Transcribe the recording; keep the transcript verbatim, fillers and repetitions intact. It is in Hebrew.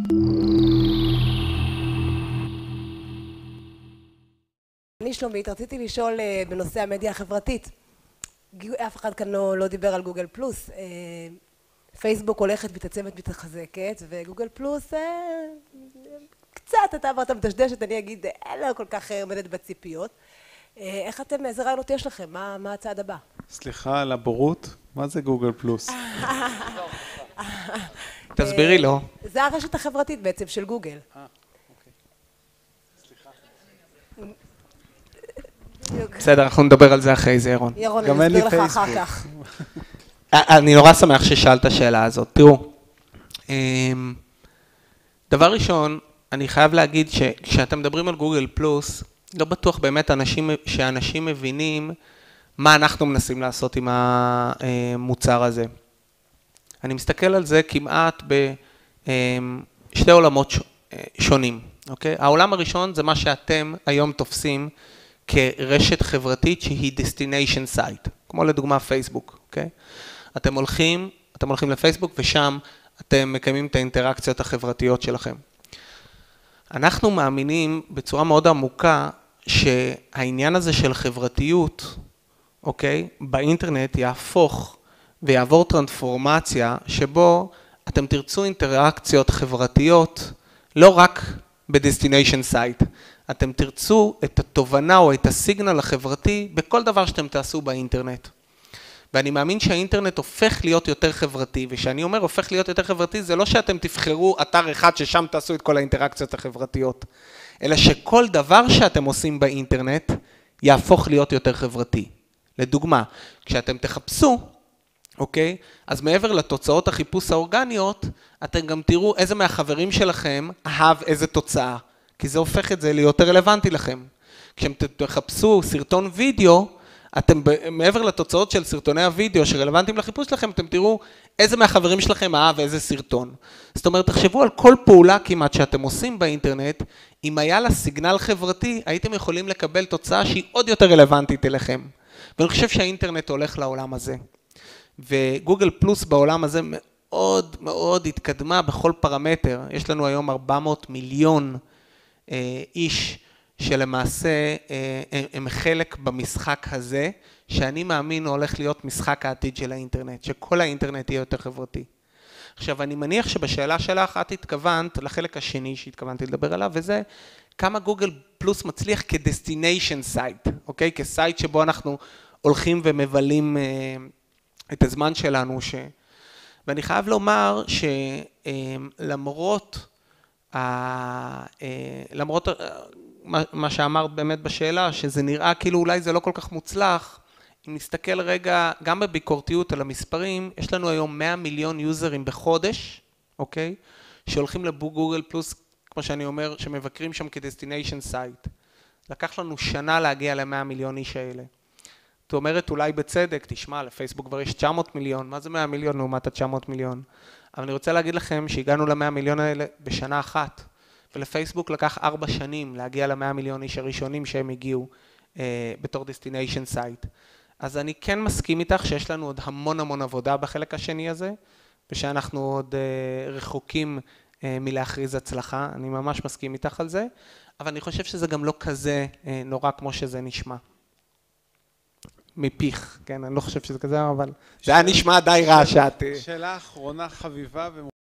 אני שלומית, רציתי לשאול בנושא המדיה החברתית. אף אחד כאן לא, לא דיבר על גוגל פלוס. פייסבוק הולכת, מתעצמת, מתחזקת, וגוגל פלוס קצת, אתה אמרת מדשדשת, אני אגיד, אין לה כל כך עומדת בציפיות. איך אתם, איזה רעיונות יש לכם? מה, מה הצעד הבא? סליחה על הבורות, מה זה גוגל פלוס? תסבירי לו. זה הרשת החברתית בעצם של גוגל. אה, אוקיי. סליחה. בסדר, אנחנו נדבר על זה אחרי זה, ירון. ירון, אני אסביר לך אחר כך. אני נורא שמח ששאלת השאלה הזאת. תראו, דבר ראשון, אני חייב להגיד שכשאתם מדברים על גוגל פלוס, לא בטוח באמת שאנשים מבינים מה אנחנו מנסים לעשות עם המוצר הזה. אני מסתכל על זה כמעט בשתי עולמות שונים, אוקיי? העולם הראשון זה מה שאתם היום תופסים כרשת חברתית שהיא destination site, כמו לדוגמה פייסבוק, אוקיי? אתם הולכים, אתם הולכים לפייסבוק ושם אתם מקיימים את האינטראקציות החברתיות שלכם. אנחנו מאמינים בצורה מאוד עמוקה שהעניין הזה של חברתיות, אוקיי, באינטרנט יהפוך ויעבור טרנספורמציה שבו אתם תרצו אינטראקציות חברתיות לא רק בדסטיניישן סייט, אתם תרצו את התובנה או את הסיגנל החברתי בכל דבר שאתם תעשו באינטרנט. ואני מאמין שהאינטרנט הופך להיות יותר חברתי, ושאני אומר הופך להיות יותר חברתי, זה לא שאתם תבחרו אתר אחד ששם תעשו את כל האינטראקציות החברתיות, אלא שכל דבר שאתם עושים באינטרנט יהפוך להיות יותר חברתי. לדוגמה, כשאתם תחפשו, אוקיי? אז מעבר לתוצאות החיפוש האורגניות, אתם גם תראו איזה מהחברים שלכם אהב איזה תוצאה, כי זה הופך את זה ליותר רלוונטי לכם. כשאתם תחפשו סרטון וידאו, אתם מעבר לתוצאות של סרטוני הוידאו שרלוונטיים לחיפוש שלכם, אתם תראו איזה מהחברים שלכם אהב איזה סרטון. זאת אומרת, תחשבו על כל פעולה כמעט שאתם עושים באינטרנט, אם היה לה סיגנל חברתי, הייתם יכולים לקבל תוצאה שהיא עוד יותר רלוונטית אליכם. ואני חושב שהאינטרנט הולך לעולם הזה. וגוגל פלוס בעולם הזה מאוד מאוד התקדמה בכל פרמטר. יש לנו היום ארבע מאות מיליון אה, איש שלמעשה אה, הם חלק במשחק הזה, שאני מאמין הולך להיות משחק העתיד של האינטרנט, שכל האינטרנט יהיה יותר חברתי. עכשיו, אני מניח שבשאלה שלך את התכוונת לחלק השני שהתכוונתי לדבר עליו, וזה כמה גוגל פלוס מצליח כדסטיניישן סייט, אוקיי? כסייט שבו אנחנו הולכים ומבלים אה, את הזמן שלנו, ש... ואני חייב לומר שלמרות ה... למרות מה שאמרת באמת בשאלה, שזה נראה כאילו אולי זה לא כל כך מוצלח, אם נסתכל רגע גם בביקורתיות על המספרים, יש לנו היום מאה מיליון יוזרים בחודש, אוקיי? שהולכים לגוגל פלוס, כמו שאני אומר, שמבקרים שם כדסטיניישן סייט. לקח לנו שנה להגיע ל-מאה מיליון איש האלה. זאת אומרת, אולי בצדק, תשמע, לפייסבוק כבר יש תשע מאות מיליון, מה זה מאה מיליון לעומת ה-תשע מאות מיליון? אבל אני רוצה להגיד לכם שהגענו ל-מאה מיליון האלה בשנה אחת, ולפייסבוק לקח ארבע שנים להגיע ל-מאה מיליון איש הראשונים שהם הגיעו אה, בתור דסטיניישן סייט. אז אני כן מסכים איתך שיש לנו עוד המון המון עבודה בחלק השני הזה, ושאנחנו עוד אה, רחוקים אה, מלהכריז הצלחה, אני ממש מסכים איתך על זה, אבל אני חושב שזה גם לא כזה אה, נורא כמו שזה נשמע. מפיך, כן, אני לא חושב שזה כזה, אבל זה היה נשמע די רע שאת... שאלה אחרונה חביבה